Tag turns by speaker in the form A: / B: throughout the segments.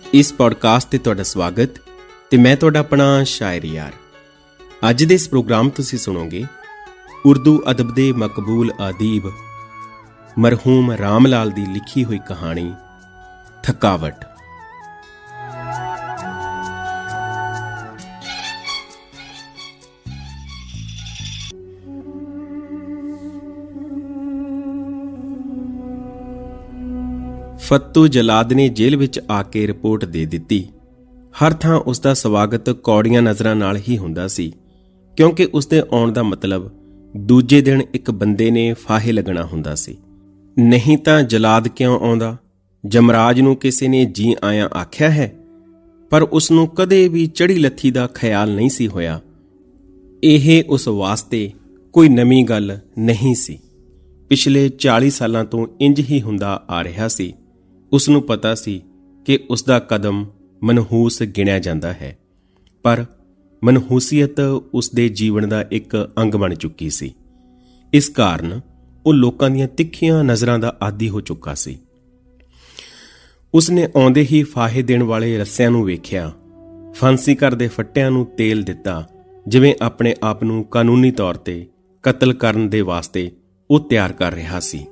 A: इस पॉडकास्ट ते तुहाडा स्वागत ते मैं तुहाडा अपना शायर यार। अज दे इस प्रोग्राम तुसीं सुणोगे उर्दू अदब दे मकबूल अदीब मरहूम राम लाल दी लिखी हुई कहानी थकावट। फत्तू जलाद ने जेल विच आके रिपोर्ट दे दित्ती। हर थां उसका स्वागत कौड़ियां नज़रां नाल ही हुंदा सी, क्योंकि उसदे आउण दा मतलब दूजे दिन एक बंदे ने फाहे लगना हुंदा सी। नहीं तां जलाद क्यों आउंदा? जमराज नूं किसी ने जी आया आख्या है, पर उसनूं कदे भी चढ़ी लत्थी दा ख्याल नहीं सी होया। इह उस वास्ते कोई नवीं गल नहीं सी। पिछले 40 सालां तों इंज ही हुंदा आ रिहा सी। उसनूं पता सी कि उसका कदम मनहूस गिणिया जाता है, पर मनहूसीयत उसके जीवन का एक अंग बन चुकी सी। इस कारण वो लोकां दीयां तिखियां नज़रां दा आदी हो चुका सी। उसने आउंदे ही फाहे देण वाले रस्सिਆਂ ਨੂੰ ਵੇਖਿਆ, फांसी घर दे फट्टिਆਂ ਨੂੰ तेल दिता, जिवें अपने आप ਨੂੰ कानूनी तौर ते कतल करन दे वास्ते वो तैयार कर रहा सी।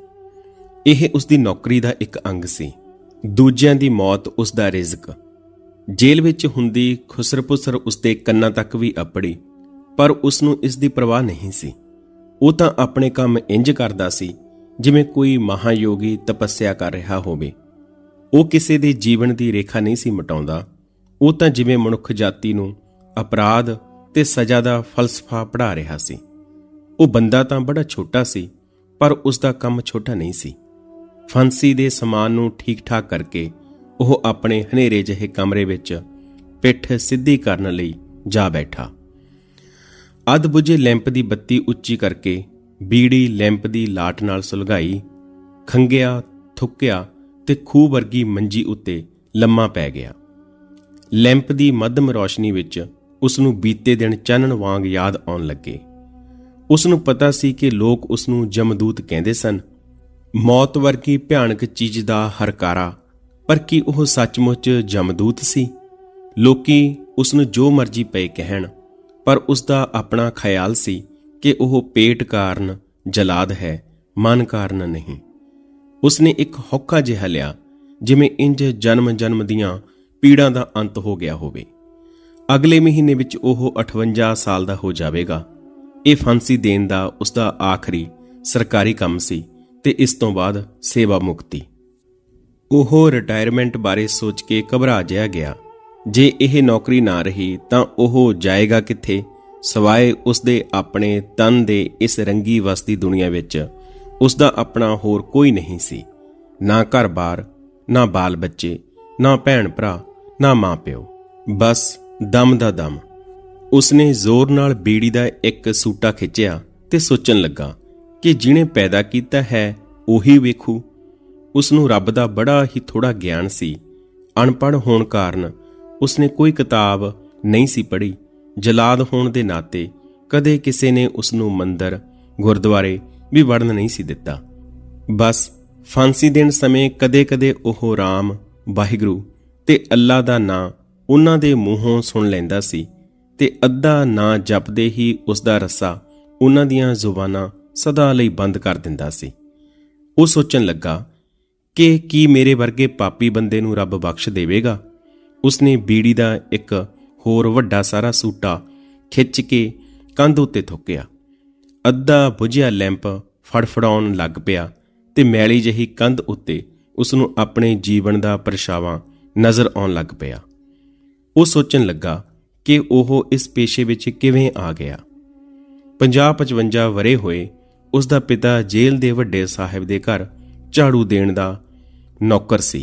A: यह उसकी नौकरी का एक अंग सी। दूजिਆਂ ਦੀ मौत उसका रिज़क। जेल विच हुंदी खुसर पुसर उसके कन्नां तक भी अपड़ी, पर उसनूं इस दी परवाह नहीं सी। वो तां अपने काम इंज करदा सी जिवें कोई महायोगी तपस्या कर रहा होवे। वो किसी दे जीवन की रेखा नहीं सी मिटाउंदा। वो तां जिवें मनुख जाति नूं अपराध ते सज़ा दा फलसफा पढ़ा रहा सी। वो बंदा तां बड़ा छोटा सी, पर उसका काम छोटा नहीं सी। फांसी दे समान नूं ठीक ठाक करके ਉਹ ਆਪਣੇ ਹਨੇਰੇ ਜਿਹੇ ਕਮਰੇ ਵਿੱਚ ਪਿੱਠ ਸਿੱਧੀ ਕਰਨ ਲਈ ਜਾ ਬੈਠਾ। ਅੱਧ ਬੁਝੇ ਲੈਂਪ ਦੀ ਬੱਤੀ ਉੱਚੀ ਕਰਕੇ ਬੀੜੀ ਲੈਂਪ ਦੀ ਲਾਟ ਨਾਲ ਸੁਲਗਾਈ, ਖੰਗਿਆ ਥੁੱਕਿਆ ਤੇ ਖੂਹ ਵਰਗੀ ਮੰਜੀ ਉੱਤੇ ਲੰਮਾ ਪੈ ਗਿਆ। ਲੈਂਪ ਦੀ ਮੱਧਮ ਰੌਸ਼ਨੀ ਵਿੱਚ ਉਸ ਨੂੰ ਬੀਤੇ ਦਿਨ ਚਾਨਣ ਵਾਂਗ ਯਾਦ ਆਉਣ ਲੱਗੇ। ਉਸ ਨੂੰ ਪਤਾ ਸੀ ਕਿ ਲੋਕ ਉਸ ਨੂੰ ਜਮਦੂਤ ਕਹਿੰਦੇ ਸਨ, ਮੌਤ ਵਰਗੀ ਭਿਆਨਕ ਚੀਜ਼ ਦਾ ਹਰਕਾਰਾ। ਪਰ ਕੀ ਉਹ ਸੱਚਮੁੱਚ ਜਮਦੂਤ ਸੀ? ਲੋਕੀ ਉਸ ਨੂੰ ਜੋ ਮਰਜ਼ੀ ਪਏ ਕਹਿਣ, ਪਰ ਉਸ ਦਾ ਆਪਣਾ ਖਿਆਲ ਸੀ ਕਿ ਉਹ ਪੇਟ ਕਾਰਨ ਜਲਾਦ ਹੈ, ਮਨ ਕਾਰਨ ਨਹੀਂ। ਉਸ ਨੇ ਇੱਕ ਹੌਕਾ ਜਿਹਾ ਲਿਆ, ਜਿਵੇਂ ਇੰਜ ਜਨਮ ਦੀਆਂ ਪੀੜਾਂ ਦਾ ਅੰਤ ਹੋ ਗਿਆ ਹੋਵੇ। ਅਗਲੇ ਮਹੀਨੇ ਵਿੱਚ ਉਹ 58 ਸਾਲ ਦਾ ਹੋ ਜਾਵੇਗਾ। ਇਹ ਫਾਂਸੀ ਦੇਣ ਦਾ ਉਸਦਾ ਆਖਰੀ ਸਰਕਾਰੀ ਕੰਮ ਸੀ ਤੇ ਇਸ ਤੋਂ ਬਾਅਦ ਸੇਵਾ ਮੁਕਤੀ। ਉਹ ਰਿਟਾਇਰਮੈਂਟ ਬਾਰੇ ਸੋਚ ਕੇ ਘਬਰਾ ਜਿਹਾ ਗਿਆ। ਜੇ ਇਹ ਨੌਕਰੀ ਨਾ ਰਹੀ ਤਾਂ ਉਹ ਜਾਏਗਾ ਕਿੱਥੇ? ਸਵਾਏ ਉਸਦੇ ਆਪਣੇ ਤਨ ਦੇ ਇਸ ਰੰਗੀ ਵਸਦੀ ਦੁਨੀਆ ਵਿੱਚ ਉਸਦਾ ਆਪਣਾ ਹੋਰ ਕੋਈ ਨਹੀਂ ਸੀ। ਨਾ ਘਰ-ਬਾਰ, ਨਾ ਬਾਲ ਬੱਚੇ, ਨਾ ਭੈਣ ਭਰਾ, ਨਾ ਮਾਂ ਪਿਓ, ਬਸ ਦਮ ਦਾ ਦਮ। ਉਸਨੇ ਜ਼ੋਰ ਨਾਲ ਬੀੜੀ ਦਾ ਇੱਕ ਸੂਟਾ ਖਿੱਚਿਆ ਤੇ ਸੋਚਣ ਲੱਗਾ ਕਿ ਜਿਹਨੇ ਪੈਦਾ ਕੀਤਾ ਹੈ ਉਹੀ ਵੇਖੂ। ਉਸਨੂੰ ਰੱਬ ਦਾ ਬੜਾ ਹੀ ਥੋੜਾ ਗਿਆਨ ਸੀ। ਅਨਪੜ੍ਹ ਹੋਣ ਕਾਰਨ ਉਸਨੇ ਕੋਈ ਕਿਤਾਬ ਨਹੀਂ ਸੀ ਪੜ੍ਹੀ। ਜਲਾਦ ਹੋਣ ਦੇ ਨਾਤੇ ਕਦੇ ਕਿਸੇ ਨੇ ਉਸਨੂੰ ਮੰਦਰ ਗੁਰਦੁਆਰੇ ਵੀ ਵੜਨ ਨਹੀਂ ਸੀ ਦਿੱਤਾ। ਬਸ ਫਾਂਸੀ ਦੇਣ ਸਮੇਂ ਕਦੇ-ਕਦੇ ਉਹ ਰਾਮ, ਵਾਹਿਗੁਰੂ ਤੇ ਅੱਲਾ ਦਾ ਨਾਂ ਉਹਨਾਂ ਦੇ ਮੂੰਹੋਂ ਸੁਣ ਲੈਂਦਾ ਸੀ ਤੇ ਅੱਧਾ ਨਾਂ ਜਪਦੇ ਹੀ ਉਸਦਾ ਰੱਸਾ ਉਹਨਾਂ ਦੀਆਂ ਜ਼ੁਬਾਨਾਂ ਸਦਾ ਲਈ ਬੰਦ ਕਰ ਦਿੰਦਾ ਸੀ। ਉਹ ਸੋਚਣ ਲੱਗਾ ਕਿ ਕੀ ਮੇਰੇ ਵਰਗੇ ਪਾਪੀ ਬੰਦੇ ਨੂੰ ਰੱਬ ਬਖਸ਼ ਦੇਵੇਗਾ? ਉਸਨੇ ਬੀੜੀ ਦਾ ਇੱਕ ਹੋਰ ਵੱਡਾ ਸਾਰਾ ਸੂਟਾ ਖਿੱਚ ਕੇ ਕੰਧ ਉੱਤੇ ਥੁੱਕਿਆ। ਅੱਧਾ ਬੁਝਿਆ ਲੈਂਪ ਫੜਫੜਾਉਣ ਲੱਗ ਪਿਆ ਤੇ ਮੈਲੀ ਜਿਹੀ ਕੰਧ ਉੱਤੇ ਉਸਨੂੰ ਆਪਣੇ ਜੀਵਨ ਦਾ ਪਰਛਾਵਾਂ ਨਜ਼ਰ ਆਉਣ ਲੱਗ ਪਿਆ। ਉਹ ਸੋਚਣ ਲੱਗਾ ਕਿ ਉਹ ਇਸ ਪੇਸ਼ੇ ਵਿੱਚ ਕਿਵੇਂ ਆ ਗਿਆ। 50-55 ਵਰ੍ਹੇ ਹੋਏ। ਉਸਦਾ ਪਿਤਾ ਜੇਲ੍ਹ ਦੇ ਵੱਡੇ ਸਾਹਿਬ ਦੇ ਘਰ ਝਾੜੂ ਦੇਣ ਦਾ ਨੌਕਰ ਸੀ।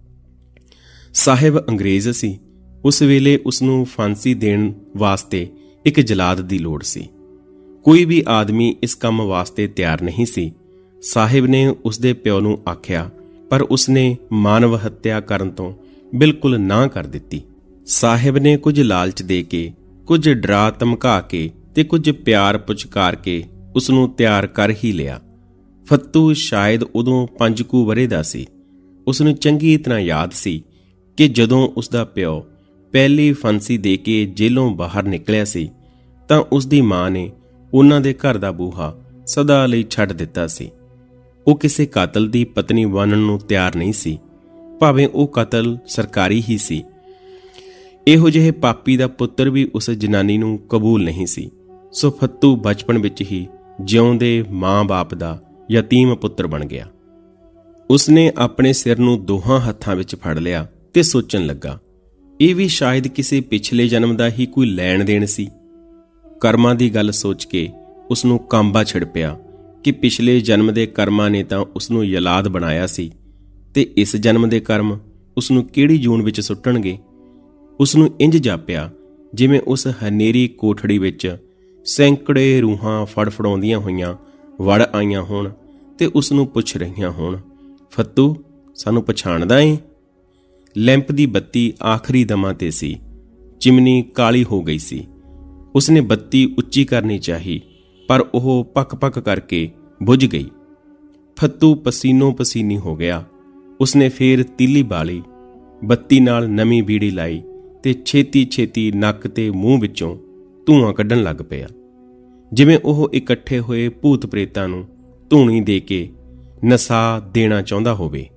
A: ਸਾਹਿਬ ਅੰਗਰੇਜ਼ ਸੀ। ਉਸ ਵੇਲੇ ਉਸਨੂੰ ਫਾਂਸੀ ਦੇਣ ਵਾਸਤੇ ਇੱਕ ਜਲਾਦ ਦੀ ਲੋੜ ਸੀ। ਕੋਈ ਵੀ ਆਦਮੀ ਇਸ ਕੰਮ ਵਾਸਤੇ ਤਿਆਰ ਨਹੀਂ ਸੀ। ਸਾਹਿਬ ਨੇ ਉਸਦੇ ਪਿਓ ਨੂੰ ਆਖਿਆ, ਪਰ ਉਸਨੇ ਮਾਨਵ ਹੱਤਿਆ ਕਰਨ ਤੋਂ ਬਿਲਕੁਲ ਨਾ ਕਰ ਦਿੱਤੀ। ਸਾਹਿਬ ਨੇ ਕੁਝ ਲਾਲਚ ਦੇ ਕੇ, ਕੁਝ ਡਰਾ ਧਮਕਾ ਕੇ ਤੇ ਕੁਝ ਪਿਆਰ ਪੁਚਕਾਰ ਕੇ ਉਸਨੂੰ ਤਿਆਰ ਕਰ ਹੀ ਲਿਆ। ਫੱਤੂ ਸ਼ਾਇਦ ਉਦੋਂ 5 ਕੁ ਵਰ੍ਹੇ ਦਾ ਸੀ। ਉਸਨੂੰ ਚੰਗੀ ਤਰ੍ਹਾਂ ਯਾਦ ਸੀ ਕਿ ਜਦੋਂ ਉਸ ਦਾ ਪਿਓ ਪਹਿਲੀ ਫਾਂਸੀ ਦੇ ਕੇ ਜੇਲੋਂ ਬਾਹਰ ਨਿਕਲਿਆ ਸੀ ਤਾਂ ਉਸ ਦੀ ਮਾਂ ਨੇ ਉਹਨਾਂ ਦੇ ਘਰ ਦਾ ਬੂਹਾ ਸਦਾ ਲਈ ਛੱਡ ਦਿੱਤਾ ਸੀ। ਉਹ ਕਿਸੇ ਕਾਤਲ ਦੀ ਪਤਨੀ ਬਣਨ ਨੂੰ ਤਿਆਰ ਨਹੀਂ ਸੀ, ਭਾਵੇਂ ਉਹ ਕਤਲ ਸਰਕਾਰੀ ਹੀ ਸੀ। ਇਹੋ ਜਿਹੇ ਪਾਪੀ ਦਾ ਪੁੱਤਰ ਵੀ ਉਸ ਜਨਾਨੀ ਨੂੰ ਕਬੂਲ ਨਹੀਂ ਸੀ। ਸੋ ਫੱਤੂ ਬਚਪਨ ਵਿੱਚ ਹੀ ਜਿਉਂਦੇ ਮਾਂ-ਬਾਪ ਦਾ ਯਤੀਮ ਪੁੱਤਰ ਬਣ ਗਿਆ। ਉਸਨੇ ਆਪਣੇ ਸਿਰ ਨੂੰ ਦੋਹਾਂ ਹੱਥਾਂ ਵਿੱਚ ਫੜ ਲਿਆ ਤੇ ਸੋਚਣ ਲੱਗਾ, ਇਹ ਵੀ ਸ਼ਾਇਦ ਕਿਸੇ ਪਿਛਲੇ ਜਨਮ ਦਾ ਹੀ ਕੋਈ ਲੈਣ ਦੇਣ ਸੀ। ਕਰਮਾਂ ਦੀ ਗੱਲ ਸੋਚ ਕੇ ਉਸਨੂੰ ਕਾਂਬਾ ਛਿੜ ਪਿਆ ਕਿ ਪਿਛਲੇ ਜਨਮ ਦੇ ਕਰਮਾਂ ਨੇ ਤਾਂ ਉਸਨੂੰ ਯਲਾਦ ਬਣਾਇਆ ਸੀ ਤੇ ਇਸ ਜਨਮ ਦੇ ਕਰਮ ਉਸਨੂੰ ਕਿਹੜੀ ਜੂਨ ਵਿੱਚ ਸੁੱਟਣਗੇ। ਉਸਨੂੰ ਇੰਜ ਜਾਪਿਆ ਜਿਵੇਂ ਉਸ ਹਨੇਰੀ ਕੋਠੜੀ ਵਿੱਚ ਸੈਂਕੜੇ ਰੂਹਾਂ ਫੜਫੜਾਉਂਦੀਆਂ ਹੋਈਆਂ ਵੜ ਆਈਆਂ ਹੋਣ ਤੇ ਉਸਨੂੰ ਪੁੱਛ ਰਹੀਆਂ ਹੋਣ, ਫੱਤੂ ਸਾਨੂੰ ਪਛਾਣਦਾ ਏ? ਲੈਂਪ ਦੀ ਬੱਤੀ ਆਖਰੀ ਦਮਾਂ ਤੇ ਸੀ। ਚਿਮਨੀ ਕਾਲੀ ਹੋ ਗਈ ਸੀ। ਉਸਨੇ ਬੱਤੀ ਉੱਚੀ ਕਰਨੀ ਚਾਹੀ, ਪਰ ਉਹ ਪੱਕ-ਪੱਕ ਕਰਕੇ ਬੁਝ ਗਈ। ਫੱਤੂ ਪਸੀਨੋ ਪਸੀਨੀ ਹੋ ਗਿਆ। ਉਸਨੇ ਫੇਰ ਤੀਲੀ ਬਾਲੀ, ਬੱਤੀ ਨਾਲ ਨਵੀਂ ਬੀੜੀ ਲਾਈ ਤੇ ਛੇਤੀ-ਛੇਤੀ ਨੱਕ ਤੇ ਮੂੰਹ ਵਿੱਚੋਂ ਧੂੰਆਂ ਕੱਢਣ ਲੱਗ ਪਿਆ, ਜਿਵੇਂ ਉਹ ਇਕੱਠੇ ਹੋਏ ਭੂਤ ਪ੍ਰੇਤਾਂ ਨੂੰ ਧੂਣੀ ਦੇ ਕੇ ਨਸਾ ਦੇਣਾ ਚਾਹੁੰਦਾ ਹੋਵੇ।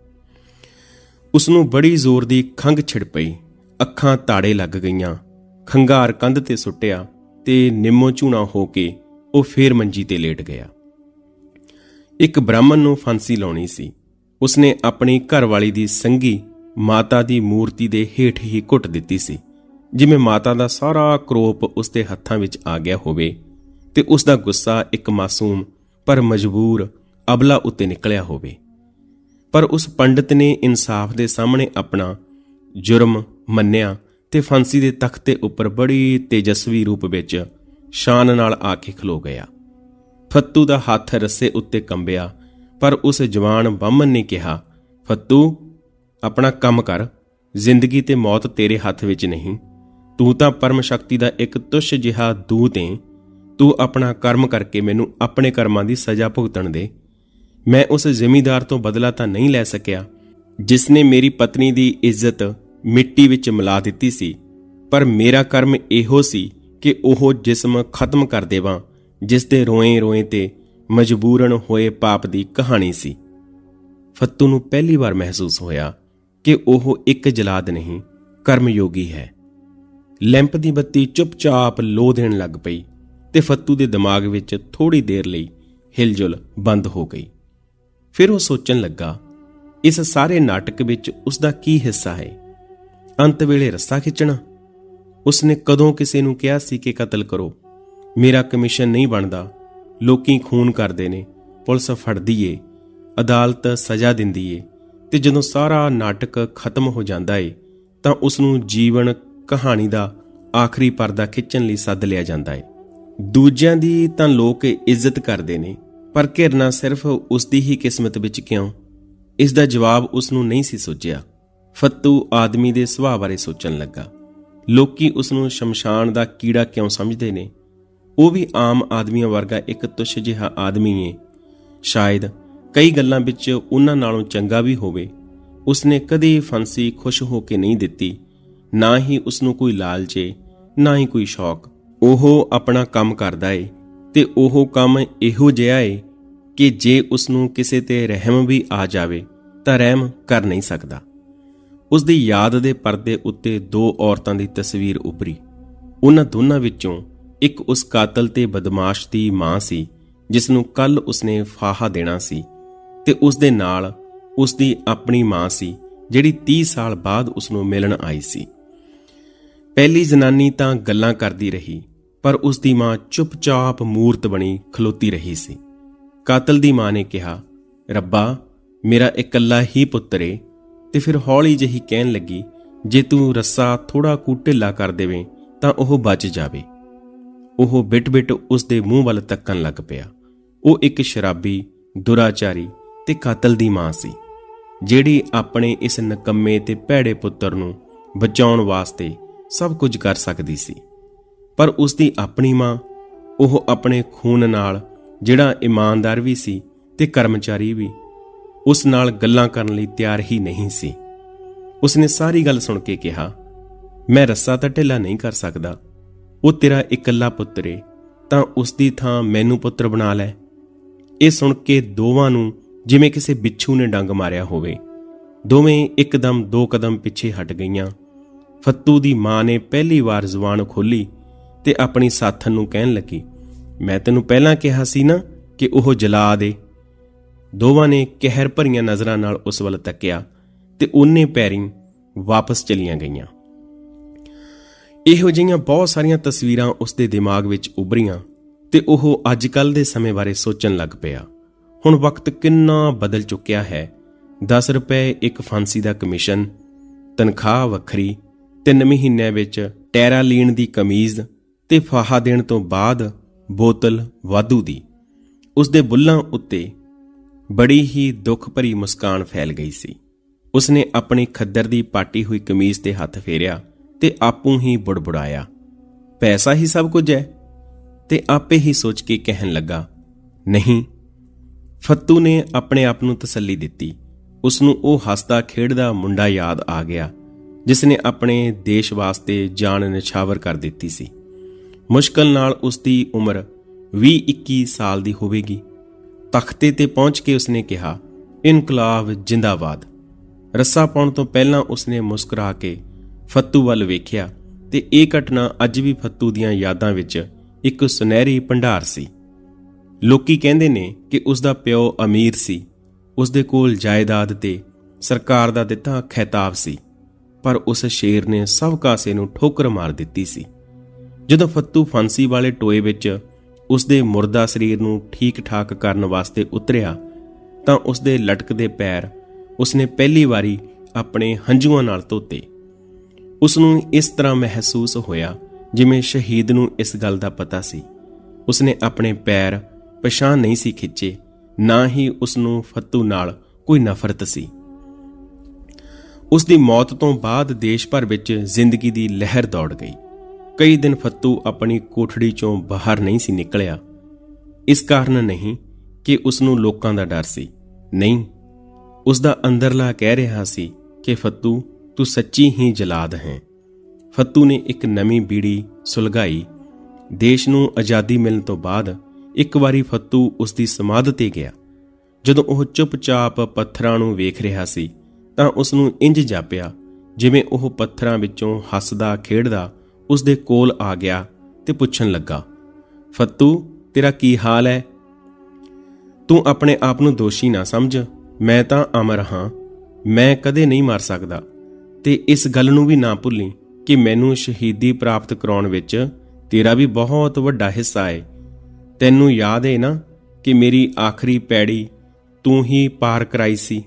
A: ਉਸਨੂੰ ਬੜੀ ਜ਼ੋਰ ਦੀ ਖੰਘ ਛਿੜ ਪਈ, ਅੱਖਾਂ ਤਾੜੇ ਲੱਗ ਗਈਆਂ। ਖੰਘਾਰ ਕੰਧ ਤੇ ਸੁੱਟਿਆ ਤੇ ਨਿੰਮੋ ਝੂਣਾ ਹੋ ਕੇ ਉਹ ਫੇਰ ਮੰਜੀ ਤੇ ਲੇਟ ਗਿਆ। ਇੱਕ ਬ੍ਰਾਹਮਣ ਨੂੰ ਫਾਂਸੀ ਲਾਉਣੀ ਸੀ। ਉਸਨੇ ਆਪਣੀ ਘਰਵਾਲੀ ਦੀ ਸੰਗੀ ਮਾਤਾ ਦੀ ਮੂਰਤੀ ਦੇ ਹੇਠ ਹੀ ਘੁੱਟ ਦਿੱਤੀ ਸੀ, ਜਿਵੇਂ ਮਾਤਾ ਦਾ ਸਾਰਾ ਕਰੋਪ ਉਸਦੇ ਹੱਥਾਂ ਵਿੱਚ ਆ ਗਿਆ ਹੋਵੇ ਤੇ ਉਸ ਦਾ ਗੁੱਸਾ ਇੱਕ ਮਾਸੂਮ ਪਰ ਮਜਬੂਰ ਅਬਲਾ ਉੱਤੇ ਨਿਕਲਿਆ ਹੋਵੇ। ਪਰ ਉਸ ਪੰਡਿਤ ਨੇ ਇਨਸਾਫ ਦੇ ਸਾਹਮਣੇ ਆਪਣਾ ਜੁਰਮ ਮੰਨਿਆ ਤੇ ਫਾਂਸੀ ਦੇ ਤਖਤੇ ਉੱਪਰ ਬੜੀ ਤੇਜਸਵੀ ਰੂਪ ਵਿੱਚ ਸ਼ਾਨ ਨਾਲ ਆ ਕੇ ਖਲੋ ਗਿਆ। ਫੱਤੂ ਦਾ ਹੱਥ ਰੱਸੇ ਉੱਤੇ ਕੰਬਿਆ, ਪਰ ਉਸ ਜਵਾਨ ਬਾਹਮਣ ਨੇ ਕਿਹਾ, ਫੱਤੂ ਆਪਣਾ ਕੰਮ ਕਰ, ਜ਼ਿੰਦਗੀ ਤੇ ਮੌਤ ਤੇਰੇ ਹੱਥ ਵਿੱਚ ਨਹੀਂ। ਤੂੰ ਤਾਂ ਪਰਮ ਸ਼ਕਤੀ ਦਾ ਇੱਕ ਤੁੱਛ ਜਿਹਾ ਦੂਤ ਏਂ। ਤੂੰ ਆਪਣਾ ਕਰਮ ਕਰਕੇ ਮੈਨੂੰ ਆਪਣੇ ਕਰਮਾਂ ਦੀ ਸਜ਼ਾ ਭੁਗਤਣ ਦੇ। ਮੈਂ ਉਸ ਜ਼ਿਮੀਂਦਾਰ ਤੋਂ ਬਦਲਾ ਤਾਂ ਨਹੀਂ ਲੈ ਸਕਿਆ ਜਿਸ ਨੇ ਮੇਰੀ ਪਤਨੀ ਦੀ ਇੱਜ਼ਤ ਮਿੱਟੀ ਵਿੱਚ ਮਿਲਾ ਦਿੱਤੀ ਸੀ, ਪਰ ਮੇਰਾ ਕਰਮ ਇਹੋ ਸੀ ਕਿ ਉਹ ਜਿਸਮ ਖਤਮ ਕਰ ਦੇਵਾਂ ਜਿਸ ਦੇ ਰੋਏ-ਰੋਏ ਤੇ ਮਜਬੂਰਨ ਹੋਏ ਪਾਪ ਦੀ ਕਹਾਣੀ ਸੀ। ਫੱਤੂ ਨੂੰ ਪਹਿਲੀ ਵਾਰ ਮਹਿਸੂਸ ਹੋਇਆ ਕਿ ਉਹ ਇੱਕ ਜਲਾਦ ਨਹੀਂ, ਕਰਮਯੋਗੀ ਹੈ। ਲੈਂਪ ਦੀ ਬੱਤੀ ਚੁੱਪਚਾਪ ਲੋ ਦੇਣ ਲੱਗ ਪਈ ਤੇ ਫੱਤੂ ਦੇ ਦਿਮਾਗ ਵਿੱਚ ਥੋੜੀ ਦੇਰ ਲਈ ਹਿਲਜੁਲ ਬੰਦ ਹੋ ਗਈ। ਫਿਰ ਉਹ ਸੋਚਣ ਲੱਗਾ, ਇਸ ਸਾਰੇ ਨਾਟਕ ਵਿੱਚ ਉਸਦਾ ਕੀ ਹਿੱਸਾ ਹੈ? ਅੰਤ ਵੇਲੇ ਰੱਸਾ ਖਿੱਚਣਾ? ਉਸਨੇ ਕਦੋਂ ਕਿਸੇ ਨੂੰ ਕਿਹਾ ਸੀ ਕਿ ਕਤਲ ਕਰੋ? ਮੇਰਾ ਕਮਿਸ਼ਨ ਨਹੀਂ ਬਣਦਾ। ਲੋਕੀ ਖੂਨ ਕਰਦੇ ਨੇ, ਪੁਲਿਸ ਫੜਦੀ ਏ, ਅਦਾਲਤ ਸਜ਼ਾ ਦਿੰਦੀ ਏ, ਤੇ ਜਦੋਂ ਸਾਰਾ ਨਾਟਕ ਖਤਮ ਹੋ ਜਾਂਦਾ ਏ ਤਾਂ ਉਸਨੂੰ ਜੀਵਨ ਕਹਾਣੀ ਦਾ ਆਖਰੀ ਪਰਦਾ ਖਿੱਚਣ ਲਈ ਸੱਦ ਲਿਆ ਜਾਂਦਾ ਏ। ਦੂਜਿਆਂ ਦੀ ਤਾਂ ਲੋਕ ਇੱਜ਼ਤ ਕਰਦੇ ਨੇ, ਪਰ ਘਿਰਨਾ ਸਿਰਫ ਉਸਦੀ ਹੀ ਕਿਸਮਤ ਵਿੱਚ ਕਿਉਂ? ਇਸ ਦਾ ਜਵਾਬ ਉਸਨੂੰ ਨਹੀਂ ਸੀ ਸੋਚਿਆ। ਫੱਤੂ ਆਦਮੀ ਦੇ ਸੁਭਾਅ ਬਾਰੇ ਸੋਚਣ ਲੱਗਾ। ਲੋਕੀ ਉਸਨੂੰ ਸ਼ਮਸ਼ਾਨ ਦਾ ਕੀੜਾ ਕਿਉਂ ਸਮਝਦੇ ਨੇ? ਉਹ ਵੀ ਆਮ ਆਦਮੀਆਂ ਵਰਗਾ ਇੱਕ ਤੁੱਛ ਜਿਹਾ ਆਦਮੀ ਏ। ਸ਼ਾਇਦ ਕਈ ਗੱਲਾਂ ਵਿੱਚ ਉਹਨਾਂ ਨਾਲੋਂ ਚੰਗਾ ਵੀ ਹੋਵੇ। ਉਸਨੇ ਕਦੇ ਫਾਂਸੀ ਖੁਸ਼ ਹੋ ਕੇ ਨਹੀਂ ਦਿੱਤੀ, ਨਾ ਹੀ ਉਸਨੂੰ ਕੋਈ ਲਾਲਚ ਏ, ਨਾ ਹੀ ਕੋਈ ਸ਼ੌਕ। ਉਹ ਆਪਣਾ ਕੰਮ ਕਰਦਾ ਏ ਤੇ ਉਹ ਕੰਮ ਇਹੋ ਜਿਹਾ ਏ ਕਿ ਜੇ ਉਸਨੂੰ ਕਿਸੇ ਤੇ ਰਹਿਮ ਵੀ ਆ ਜਾਵੇ ਤਾਂ ਰਹਿਮ ਕਰ ਨਹੀਂ ਸਕਦਾ। ਉਸਦੀ ਯਾਦ ਦੇ ਪਰਦੇ ਉੱਤੇ ਦੋ ਔਰਤਾਂ ਦੀ ਤਸਵੀਰ ਉੱਭਰੀ। ਉਹਨਾਂ ਦੋਨਾਂ ਵਿੱਚੋਂ ਇੱਕ ਉਸ ਕਾਤਲ ਤੇ ਬਦਮਾਸ਼ ਦੀ ਮਾਂ ਸੀ ਜਿਸ ਨੂੰ ਕੱਲ ਉਸਨੇ ਫਾਹਾ ਦੇਣਾ ਸੀ, ਤੇ ਉਸਦੇ ਨਾਲ ਉਸਦੀ ਆਪਣੀ ਮਾਂ ਸੀ ਜਿਹੜੀ 30 ਸਾਲ ਬਾਅਦ ਉਸਨੂੰ ਮਿਲਣ ਆਈ ਸੀ। ਪਹਿਲੀ ਜ਼ਨਾਨੀ ਤਾਂ ਗੱਲਾਂ ਕਰਦੀ ਰਹੀ, ਪਰ ਉਸਦੀ ਮਾਂ ਚੁੱਪਚਾਪ ਮੂਰਤ ਬਣੀ ਖਲੋਤੀ ਰਹੀ ਸੀ। ਕਾਤਲ ਦੀ ਮਾਂ ਨੇ ਕਿਹਾ, ਰੱਬਾ, ਮੇਰਾ ਇਕੱਲਾ ਹੀ ਪੁੱਤਰ ਏ। ਤੇ ਫਿਰ ਹੌਲੀ ਜਿਹੀ ਕਹਿਣ ਲੱਗੀ, ਜੇ ਤੂੰ ਰੱਸਾ ਥੋੜਾ ਕੁ ਢਿੱਲਾ ਕਰ ਦੇਵੇਂ ਤਾਂ ਉਹ ਬਚ ਜਾਵੇ। ਉਹ ਬਿਟ-ਬਿਟ ਉਸਦੇ ਮੂੰਹ ਵੱਲ ਤੱਕਣ ਲੱਗ ਪਿਆ। ਉਹ ਇੱਕ ਸ਼ਰਾਬੀ, ਦੁਰਾਚਾਰੀ ਤੇ ਕਾਤਲ ਦੀ ਮਾਂ ਸੀ, ਜਿਹੜੀ ਆਪਣੇ ਇਸ ਨਕੰਮੇ ਤੇ ਭੈੜੇ ਪੁੱਤਰ ਨੂੰ ਬਚਾਉਣ ਵਾਸਤੇ ਸਭ ਕੁਝ ਕਰ ਸਕਦੀ ਸੀ। ਪਰ ਉਸਦੀ ਆਪਣੀ ਮਾਂ, ਉਹ ਆਪਣੇ ਖੂਨ ਨਾਲ, ਜਿਹੜਾ ਇਮਾਨਦਾਰ ਵੀ ਸੀ ਤੇ ਕਰਮਚਾਰੀ ਵੀ, ਉਸ ਨਾਲ ਗੱਲਾਂ ਕਰਨ ਲਈ ਤਿਆਰ ਹੀ ਨਹੀਂ ਸੀ। ਉਸਨੇ ਸਾਰੀ ਗੱਲ ਸੁਣ ਕੇ ਕਿਹਾ, ਮੈਂ ਰੱਸਾ ਤਾਂ ਢਿੱਲਾ ਨਹੀਂ ਕਰ ਸਕਦਾ। ਉਹ ਤੇਰਾ ਇਕੱਲਾ ਪੁੱਤਰ ਏ, ਤਾਂ ਉਸ ਦੀ ਥਾਂ ਮੈਨੂੰ ਪੁੱਤਰ ਬਣਾ ਲੈ। ਇਹ ਸੁਣ ਕੇ ਦੋਵਾਂ ਨੂੰ ਜਿਵੇਂ ਕਿਸੇ ਬਿੱਛੂ ਨੇ ਡੰਗ ਮਾਰਿਆ ਹੋਵੇ। ਦੋਵੇਂ ਇੱਕਦਮ 2 ਕਦਮ ਪਿੱਛੇ ਹਟ ਗਈਆਂ। ਫੱਤੂ ਦੀ ਮਾਂ ਨੇ ਪਹਿਲੀ ਵਾਰ ਜ਼ੁਬਾਨ ਖੋਲ੍ਹੀ ਤੇ ਆਪਣੀ ਸਾਥਣ ਨੂੰ ਕਹਿਣ ਲੱਗੀ, ਮੈਂ ਤੈਨੂੰ ਪਹਿਲਾਂ ਕਿਹਾ ਸੀ ਨਾ ਕਿ ਉਹ ਜਲਾ ਦੇ। ਦੋਵਾਂ ਨੇ ਕਹਿਰ ਭਰੀਆਂ ਨਜ਼ਰਾਂ ਨਾਲ ਉਸ ਵੱਲ ਤੱਕਿਆ ਤੇ ਉਹਨੇ ਪੈਰੀਂ ਵਾਪਸ ਚਲੀਆਂ ਗਈਆਂ। ਇਹੋ ਜਿਹੀਆਂ ਬਹੁਤ ਸਾਰੀਆਂ ਤਸਵੀਰਾਂ ਉਸਦੇ ਦਿਮਾਗ ਵਿੱਚ ਉੱਭਰੀਆਂ ਤੇ ਉਹ ਅੱਜ ਕੱਲ੍ਹ ਦੇ ਸਮੇਂ ਬਾਰੇ ਸੋਚਣ ਲੱਗ ਪਿਆ। ਹੁਣ ਵਕਤ ਕਿੰਨਾ ਬਦਲ ਚੁੱਕਿਆ ਹੈ। 10 ਰੁਪਏ ਇੱਕ ਫਾਂਸੀ ਦਾ ਕਮਿਸ਼ਨ, ਤਨਖਾਹ ਵੱਖਰੀ, 3 ਮਹੀਨਿਆਂ ਵਿੱਚ ਟੈਰਾਲੀਨ ਦੀ ਕਮੀਜ਼ ਤੇ ਫਾਹਾ ਦੇਣ ਤੋਂ ਬਾਅਦ ਬੋਤਲ ਵਾਧੂ ਦੀ। ਉਸਦੇ ਬੁੱਲ੍ਹਾਂ ਉੱਤੇ ਬੜੀ ਹੀ ਦੁੱਖ ਭਰੀ ਮੁਸਕਾਨ ਫੈਲ ਗਈ ਸੀ। ਉਸਨੇ ਆਪਣੀ ਖੱਦਰ ਦੀ ਪਾਟੀ ਹੋਈ ਕਮੀਜ਼ ਤੇ ਹੱਥ ਫੇਰਿਆ ਤੇ ਆਪੂ ਹੀ ਬੁੜਬੁੜਾਇਆ, ਪੈਸਾ ਹੀ ਸਭ ਕੁਝ ਹੈ। ਤੇ ਆਪੇ ਹੀ ਸੋਚ ਕੇ ਕਹਿਣ ਲੱਗਾ, ਨਹੀਂ। ਫੱਤੂ ਨੇ ਆਪਣੇ ਆਪ ਨੂੰ ਤਸੱਲੀ ਦਿੱਤੀ। ਉਸਨੂੰ ਉਹ ਹੱਸਦਾ ਖੇਡਦਾ ਮੁੰਡਾ ਯਾਦ ਆ ਗਿਆ ਜਿਸ ਨੇ ਆਪਣੇ ਦੇਸ਼ ਵਾਸਤੇ ਜਾਨ ਨਿਛਾਵਰ ਕਰ ਦਿੱਤੀ ਸੀ। ਮੁਸ਼ਕਲ ਨਾਲ ਉਸਦੀ ਉਮਰ 20-21 ਸਾਲ ਦੀ ਹੋਵੇਗੀ। ਤਖਤੇ ਤੇ ਪਹੁੰਚ ਕੇ ਉਸਨੇ ਕਿਹਾ, ਇਨਕਲਾਬ ਜਿੰਦਾਬਾਦ। ਰੱਸਾ ਪਾਉਣ ਤੋਂ ਪਹਿਲਾਂ ਉਸਨੇ ਮੁਸਕਰਾ ਕੇ ਫੱਤੂ ਵੱਲ ਵੇਖਿਆ ਤੇ ਇਹ ਘਟਨਾ ਅੱਜ ਵੀ ਫੱਤੂ ਦੀਆਂ ਯਾਦਾਂ ਵਿੱਚ ਇੱਕ ਸੁਨਹਿਰੀ ਭੰਡਾਰ ਸੀ। ਲੋਕੀ ਕਹਿੰਦੇ ਨੇ ਕਿ ਉਸਦਾ ਪਿਓ ਅਮੀਰ ਸੀ, ਉਸਦੇ ਕੋਲ ਜਾਇਦਾਦ ਤੇ ਸਰਕਾਰ ਦਾ ਦਿੱਤਾ ਖਿਤਾਬ ਸੀ, ਪਰ ਉਸ ਸ਼ੇਰ ਨੇ ਸਭ ਕਾਸੇ ਨੂੰ ਠੋਕਰ ਮਾਰ ਦਿੱਤੀ ਸੀ। ਜਦੋਂ ਫੱਤੂ ਫਾਂਸੀ ਵਾਲੇ ਟੋਏ ਵਿੱਚ ਉਸਦੇ ਮੁਰਦਾ ਸਰੀਰ ਨੂੰ ਠੀਕ ਠਾਕ ਕਰਨ ਵਾਸਤੇ ਉਤਰਿਆ ਤਾਂ ਉਸਦੇ ਲਟਕਦੇ ਪੈਰ ਉਸਨੇ ਪਹਿਲੀ ਵਾਰੀ ਆਪਣੇ ਹੰਝੂਆਂ ਨਾਲ ਧੋਤੇ। ਉਸਨੂੰ ਇਸ ਤਰ੍ਹਾਂ ਮਹਿਸੂਸ ਹੋਇਆ ਜਿਵੇਂ ਸ਼ਹੀਦ ਨੂੰ ਇਸ ਗੱਲ ਦਾ ਪਤਾ ਸੀ। ਉਸਨੇ ਆਪਣੇ ਪੈਰ ਪਛਾਣ ਨਹੀਂ ਸੀ ਖਿੱਚੇ, ਨਾ ਹੀ ਉਸਨੂੰ ਫੱਤੂ ਨਾਲ ਕੋਈ ਨਫ਼ਰਤ ਸੀ। ਉਸਦੀ ਮੌਤ ਤੋਂ ਬਾਅਦ ਦੇਸ਼ ਭਰ ਵਿੱਚ ਜ਼ਿੰਦਗੀ ਦੀ ਲਹਿਰ ਦੌੜ ਗਈ। ਕਈ ਦਿਨ ਫੱਤੂ ਆਪਣੀ ਕੋਠੜੀ ਚੋਂ ਬਾਹਰ ਨਹੀਂ ਸੀ ਨਿਕਲਿਆ। ਇਸ ਕਾਰਨ ਨਹੀਂ ਕਿ ਉਸਨੂੰ ਲੋਕਾਂ ਦਾ ਡਰ ਸੀ, ਨਹੀਂ, ਉਸਦਾ ਅੰਦਰਲਾ ਕਹਿ ਰਿਹਾ ਸੀ ਕਿ ਫੱਤੂ ਤੂੰ ਸੱਚੀ ਹੀ ਜਲਾਦ ਹੈ। ਫੱਤੂ ਨੇ ਇੱਕ ਨਵੀਂ ਬੀੜੀ ਸੁਲਗਾਈ। ਦੇਸ਼ ਨੂੰ ਆਜ਼ਾਦੀ ਮਿਲਣ ਤੋਂ ਬਾਅਦ ਇੱਕ ਵਾਰੀ ਫੱਤੂ ਉਸਦੀ ਸਮਾਧ ਤੇ ਗਿਆ। ਜਦੋਂ ਉਹ ਚੁੱਪਚਾਪ ਪੱਥਰਾਂ ਨੂੰ ਵੇਖ ਰਿਹਾ ਸੀ ਤਾਂ ਉਸਨੂੰ ਇੰਜ ਜਾਪਿਆ ਜਿਵੇਂ ਉਹ ਪੱਥਰਾਂ ਵਿੱਚੋਂ ਹੱਸਦਾ ਖੇਡਦਾ ਉਸਦੇ ਕੋਲ ਆ ਗਿਆ ਤੇ ਪੁੱਛਣ ਲੱਗਾ, ਫੱਤੂ ਤੇਰਾ ਕੀ ਹਾਲ ਹੈ? ਤੂੰ ਆਪਣੇ ਆਪ ਨੂੰ ਦੋਸ਼ੀ ਨਾ ਸਮਝ, ਮੈਂ ਤਾਂ ਅਮਰ ਹਾਂ, ਮੈਂ ਕਦੇ ਨਹੀਂ ਮਰ ਸਕਦਾ। ਤੇ ਇਸ ਗੱਲ ਨੂੰ ਵੀ ਨਾ ਭੁੱਲੀ ਕਿ ਮੈਨੂੰ ਸ਼ਹੀਦੀ ਪ੍ਰਾਪਤ ਕਰਾਉਣ ਵਿੱਚ ਤੇਰਾ ਵੀ ਬਹੁਤ ਵੱਡਾ ਹਿੱਸਾ ਏ। ਤੈਨੂੰ ਯਾਦ ਏ ਨਾ ਕਿ ਮੇਰੀ ਆਖਰੀ ਪੈੜੀ ਤੂੰ ਹੀ ਪਾਰ ਕਰਾਈ ਸੀ।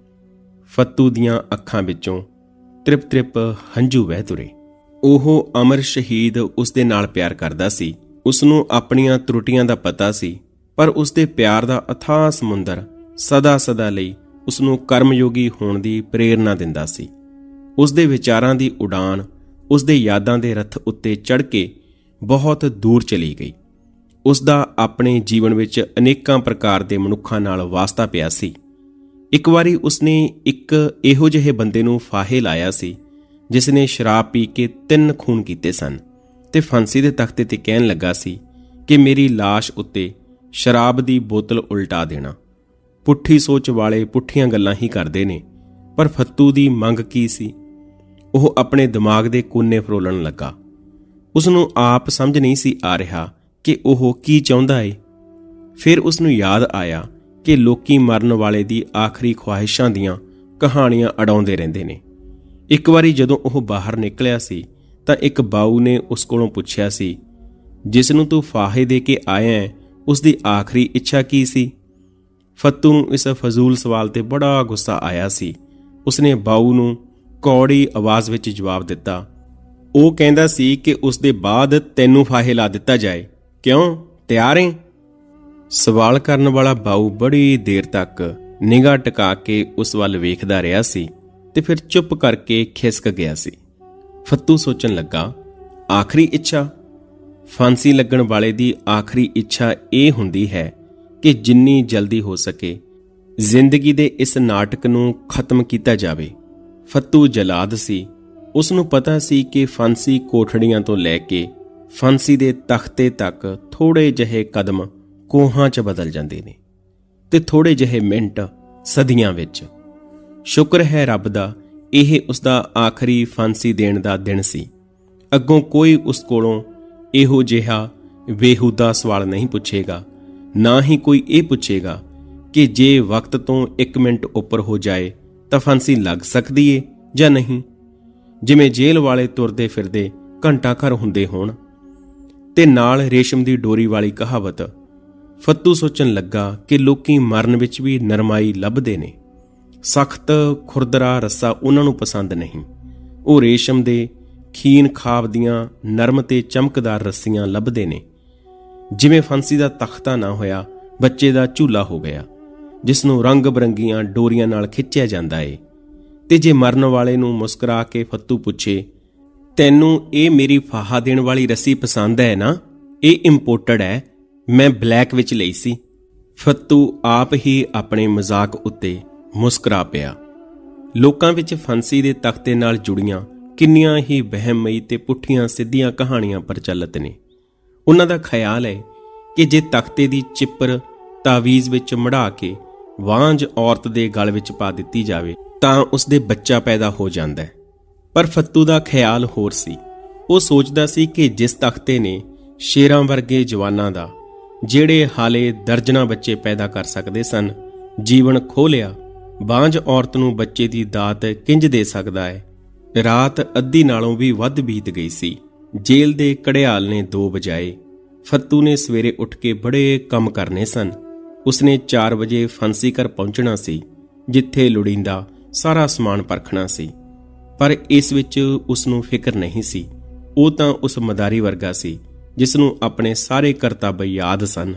A: ਫੱਤੂ ਦੀਆਂ ਅੱਖਾਂ ਵਿੱਚੋਂ ਤ੍ਰਿਪ-ਤ੍ਰਿਪ ਹੰਝੂ ਵਹਿ ਤੁਰੇ। ਉਹ ਅਮਰ ਸ਼ਹੀਦ ਉਸਦੇ ਨਾਲ ਪਿਆਰ ਕਰਦਾ ਸੀ। ਉਸਨੂੰ ਆਪਣੀਆਂ ਤਰੁੱਟੀਆਂ ਦਾ ਪਤਾ ਸੀ, ਪਰ ਉਸਦੇ ਪਿਆਰ ਦਾ ਅਥਾਹ ਸਮੁੰਦਰ ਸਦਾ ਲਈ ਉਸਨੂੰ ਕਰਮਯੋਗੀ ਹੋਣ ਦੀ ਪ੍ਰੇਰਨਾ ਦਿੰਦਾ ਸੀ। ਉਸਦੇ ਵਿਚਾਰਾਂ ਦੀ ਉਡਾਨ ਉਸਦੇ ਯਾਦਾਂ ਦੇ ਰੱਥ ਉੱਤੇ ਚੜ੍ਹ ਕੇ ਬਹੁਤ ਦੂਰ ਚਲੀ ਗਈ। ਉਸਦਾ ਆਪਣੇ ਜੀਵਨ ਵਿੱਚ ਅਨੇਕਾਂ ਪ੍ਰਕਾਰ ਦੇ ਮਨੁੱਖਾਂ ਨਾਲ ਵਾਸਤਾ ਪਿਆ ਸੀ। ਇੱਕ ਵਾਰੀ ਉਸਨੇ ਇੱਕ ਇਹੋ ਜਿਹੇ ਬੰਦੇ ਨੂੰ ਫਾਹੇ ਲਾਇਆ ਸੀ ਜਿਸ ਨੇ ਸ਼ਰਾਬ ਪੀ ਕੇ 3 ਖੂਨ ਕੀਤੇ ਸਨ ਤੇ ਫਾਂਸੀ ਦੇ ਤਖਤੇ ਤੇ ਕਹਿਣ ਲੱਗਾ ਸੀ ਕਿ ਮੇਰੀ ਲਾਸ਼ ਉੱਤੇ ਸ਼ਰਾਬ ਦੀ ਬੋਤਲ ਉਲਟਾ ਦੇਣਾ। ਪੁੱਠੀ ਸੋਚ ਵਾਲੇ ਪੁੱਠੀਆਂ ਗੱਲਾਂ ਹੀ ਕਰਦੇ ਨੇ, ਪਰ ਫੱਤੂ ਦੀ ਮੰਗ ਕੀ ਸੀ? ਉਹ ਆਪਣੇ ਦਿਮਾਗ ਦੇ ਕੋਨੇ ਫਰੋਲਣ ਲੱਗਾ। ਉਸਨੂੰ ਆਪ ਸਮਝ ਨਹੀਂ ਸੀ ਆ ਰਿਹਾ ਕਿ ਉਹ ਕੀ ਚਾਹੁੰਦਾ ਏ। ਫਿਰ ਉਸਨੂੰ ਯਾਦ ਆਇਆ ਕਿ ਲੋਕੀ ਮਰਨ ਵਾਲੇ ਦੀ ਆਖਰੀ ਖੁਆਇਸ਼ਾਂ ਦੀਆਂ ਕਹਾਣੀਆਂ ਅੜਾਉਂਦੇ ਰਹਿੰਦੇ ਨੇ। ਇੱਕ ਵਾਰੀ ਜਦੋਂ ਉਹ ਬਾਹਰ ਨਿਕਲਿਆ ਸੀ ਤਾਂ ਇੱਕ ਬਾਊ ਨੇ ਉਸ ਕੋਲੋਂ ਪੁੱਛਿਆ ਸੀ, ਜਿਸ ਨੂੰ ਤੂੰ ਫਾਹੇ ਦੇ ਕੇ ਆਇਆ ਉਸਦੀ ਆਖਰੀ ਇੱਛਾ ਕੀ ਸੀ? ਫੱਤੂ ਨੂੰ ਇਸ ਫਜ਼ੂਲ ਸਵਾਲ ਤੇ ਬੜਾ ਗੁੱਸਾ ਆਇਆ ਸੀ। ਉਸਨੇ ਬਾਊ ਨੂੰ ਕੌੜੀ ਆਵਾਜ਼ ਵਿੱਚ ਜਵਾਬ ਦਿੱਤਾ, ਉਹ ਕਹਿੰਦਾ ਸੀ ਕਿ ਉਸਦੇ ਬਾਅਦ ਤੈਨੂੰ ਫਾਹੇ ਲਾ ਦਿੱਤਾ ਜਾਏ। ਕਿਉਂ, ਤਿਆਰ ਏ? ਸਵਾਲ ਕਰਨ ਵਾਲਾ ਬਾਊ ਬੜੀ ਦੇਰ ਤੱਕ ਨਿਗਾਹ ਟਿਕਾ ਕੇ ਉਸ ਵੱਲ ਵੇਖਦਾ ਰਿਹਾ ਸੀ ਤੇ ਫਿਰ ਚੁੱਪ ਕਰਕੇ ਖਿਸਕ ਗਿਆ ਸੀ। ਫੱਤੂ ਸੋਚਣ ਲੱਗਾ, ਆਖਰੀ ਇੱਛਾ? ਫਾਂਸੀ ਲੱਗਣ ਵਾਲੇ ਦੀ ਆਖਰੀ ਇੱਛਾ ਇਹ ਹੁੰਦੀ ਹੈ ਕਿ ਜਿੰਨੀ ਜਲਦੀ ਹੋ ਸਕੇ ਜ਼ਿੰਦਗੀ ਦੇ ਇਸ ਨਾਟਕ ਨੂੰ ਖਤਮ ਕੀਤਾ ਜਾਵੇ। ਫੱਤੂ ਜਲਾਦ ਸੀ। ਉਸ ਨੂੰ ਪਤਾ ਸੀ ਕਿ ਫਾਂਸੀ ਕੋਠੜੀਆਂ ਤੋਂ ਲੈ ਕੇ ਫਾਂਸੀ ਦੇ ਤਖਤੇ ਤੱਕ ਥੋੜੇ ਜਿਹੇ ਕਦਮ ਕੋਹਾਂ 'ਚ ਬਦਲ ਜਾਂਦੇ ਨੇ ਤੇ ਥੋੜੇ ਜਿਹੇ ਮਿੰਟ ਸਦੀਆਂ ਵਿੱਚ। ਸ਼ੁਕਰ ਹੈ ਰੱਬ ਦਾ, ਇਹ ਉਸਦਾ ਆਖਰੀ ਫਾਂਸੀ ਦੇਣ ਦਾ ਦਿਨ ਸੀ। ਅੱਗੋਂ ਕੋਈ ਉਸ ਕੋਲੋਂ ਇਹੋ ਜਿਹਾ ਬੇਹੂਦਾ ਸਵਾਲ ਨਹੀਂ ਪੁੱਛੇਗਾ, ਨਾ ਹੀ ਕੋਈ ਇਹ ਪੁੱਛੇਗਾ ਕਿ ਜੇ ਵਕਤ ਤੋਂ 1 ਮਿੰਟ ਉੱਪਰ ਹੋ ਜਾਏ ਤਾਂ ਫਾਂਸੀ ਲੱਗ ਸਕਦੀ ਏ ਜਾਂ ਨਹੀਂ, ਜਿਵੇਂ ਜੇਲ੍ਹ ਵਾਲੇ ਤੁਰਦੇ ਫਿਰਦੇ ਘੰਟਾ ਘਰ ਹੁੰਦੇ ਹੋਣ। ਤੇ ਨਾਲ ਰੇਸ਼ਮ ਦੀ ਡੋਰੀ ਵਾਲੀ ਕਹਾਵਤ। ਫੱਤੂ ਸੋਚਣ ਲੱਗਾ ਕਿ ਲੋਕੀ ਮਰਨ ਵਿੱਚ ਵੀ ਨਰਮਾਈ ਲੱਭਦੇ ਨੇ। ਸਖਤ ਖੁਰਦਰਾ ਰੱਸਾ ਉਹਨਾਂ ਨੂੰ ਪਸੰਦ ਨਹੀਂ। ਉਹ ਰੇਸ਼ਮ ਦੇ ਖੀਨ ਖਾਬ ਦੀਆਂ ਨਰਮ ਤੇ ਚਮਕਦਾਰ ਰੱਸੀਆਂ ਲੱਭਦੇ ਨੇ। ਜਿਵੇਂ ਫਾਂਸੀ ਦਾ ਤਖਤਾ ਨਾ ਹੋਇਆ, ਬੱਚੇ ਦਾ ਝੂਲਾ ਹੋ ਗਿਆ, ਜਿਸ ਨੂੰ ਰੰਗ ਬਰੰਗੀਆਂ ਡੋਰੀਆਂ ਨਾਲ ਖਿੱਚਿਆ ਜਾਂਦਾ ਏ। ਤੇ ਜੇ ਮਰਨ ਵਾਲੇ ਨੂੰ ਮੁਸਕਰਾ ਕੇ ਫੱਤੂ ਪੁੱਛੇ, ਤੈਨੂੰ ਇਹ ਮੇਰੀ ਫਾਹਾ ਦੇਣ ਵਾਲੀ ਰੱਸੀ ਪਸੰਦ ਹੈ ਨਾ? ਇਹ ਇੰਪੋਰਟਡ ਹੈ, ਮੈਂ ਬਲੈਕ ਵਿੱਚ ਲਈ ਸੀ। ਫੱਤੂ ਆਪ ਹੀ ਆਪਣੇ ਮਜ਼ਾਕ ਉੱਤੇ ਮੁਸਕਰਾ ਪਿਆ। ਲੋਕਾਂ ਵਿੱਚ ਫਾਂਸੀ ਦੇ ਤਖਤੇ ਨਾਲ ਜੁੜੀਆਂ ਕਿੰਨੀਆਂ ਹੀ ਵਹਿਮਮਈ ਤੇ ਪੁੱਠੀਆਂ ਸਿੱਧੀਆਂ ਕਹਾਣੀਆਂ ਪ੍ਰਚਲਿਤ ਨੇ। ਉਹਨਾਂ ਦਾ ਖਿਆਲ ਹੈ ਕਿ ਜੇ ਤਖਤੇ ਦੀ ਚਿੱਪਰ ਤਾਵੀਜ਼ ਵਿੱਚ ਮੜਾ ਕੇ ਵਾਂਝ ਔਰਤ ਦੇ ਗਲ ਵਿੱਚ ਪਾ ਦਿੱਤੀ ਜਾਵੇ ਤਾਂ ਉਸਦੇ ਬੱਚਾ ਪੈਦਾ ਹੋ ਜਾਂਦਾ ਹੈ। ਪਰ ਫੱਤੂ ਦਾ ਖਿਆਲ ਹੋਰ ਸੀ। ਉਹ ਸੋਚਦਾ ਸੀ ਕਿ ਜਿਸ ਤਖਤੇ ਨੇ ਸ਼ੇਰਾਂ ਵਰਗੇ ਜਵਾਨਾਂ ਦਾ, ਜਿਹੜੇ ਹਾਲੇ ਦਰਜਨਾਂ ਬੱਚੇ ਪੈਦਾ ਕਰ ਸਕਦੇ ਸਨ, ਜੀਵਨ ਖੋਹ ਲਿਆ, ਬਾਂਝ ਔਰਤ ਨੂੰ ਬੱਚੇ ਦੀ ਦਾਤ ਕਿੰਜ ਦੇ ਸਕਦਾ ਹੈ। ਰਾਤ ਅੱਧੀ ਨਾਲੋਂ ਵੀ ਵੱਧ ਬੀਤ ਗਈ ਸੀ। ਜੇਲ੍ਹ ਦੇ ਘੜਿਆਲ ਨੇ 2 ਵਜਾਏ। ਫੱਤੂ ਨੇ ਸਵੇਰੇ ਉੱਠ ਕੇ ਬੜੇ ਕੰਮ ਕਰਨੇ ਸਨ। ਉਸਨੇ 4 ਵਜੇ ਫਾਂਸੀ ਘਰ ਪਹੁੰਚਣਾ ਸੀ, ਜਿੱਥੇ ਲੋੜੀਂਦਾ ਸਾਰਾ ਸਮਾਨ ਪਰਖਣਾ ਸੀ। ਪਰ ਇਸ ਵਿੱਚ ਉਸ ਨੂੰ ਫਿਕਰ ਨਹੀਂ ਸੀ। ਉਹ ਤਾਂ ਉਸ ਮਦਾਰੀ ਵਰਗਾ ਸੀ ਜਿਸ ਨੂੰ ਆਪਣੇ ਸਾਰੇ ਕਰਤੱਵ ਯਾਦ ਸਨ।